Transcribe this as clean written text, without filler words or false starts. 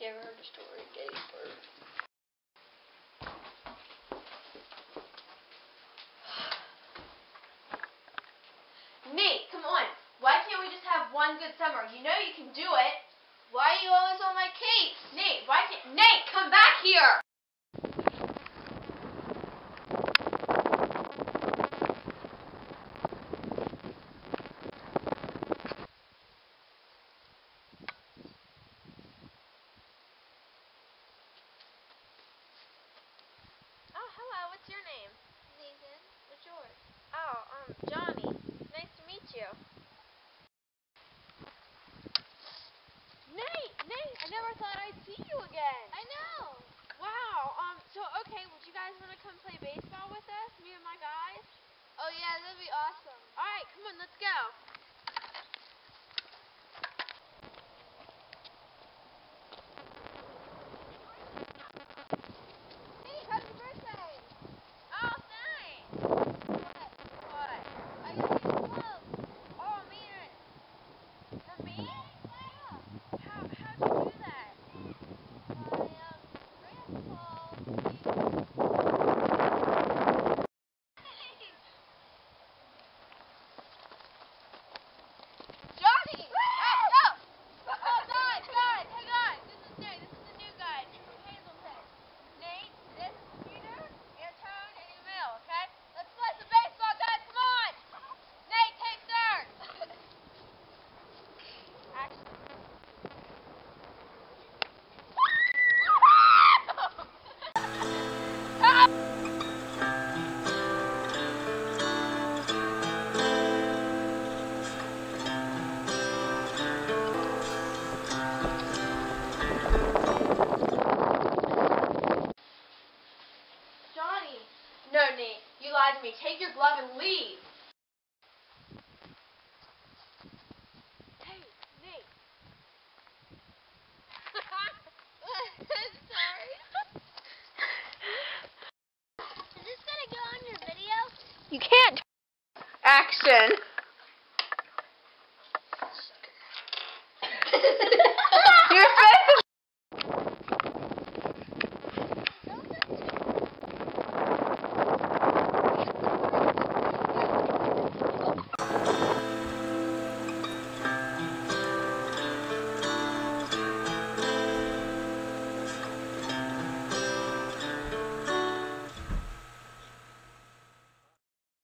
never heard the story of Gettysburg. Nate, come on. Why can't we just have one good summer? You know you can do it. Why are you always on my case? Nate, why can't... Nate, come back here! Oh, hello. What's your name? Nathan, what's yours? Oh, Johnny. Nice to meet you. Nate, I never thought I'd see you again. I know. Wow. So, okay, would you guys want to come play baseball with us, me and my guys? Oh yeah, that'd be awesome. All right, come on, let's go. Hey, happy birthday! Oh, thanks. What? I got you a glove. Oh, man. For me? Yeah. How'd you do that? My grandpa. Johnny! Hey, no! Oh, guys, hang on. This is the new guy from Hazleton. Nate, this is Peter, Antone, and Emil, okay? Let's play some baseball, guys. Come on! Nate, take third. Action. Johnny! No, Nate, you lied to me. Take your glove and leave. Hey, Nate. I'm sorry. Is this gonna go on your video? You can't. Action. Your face.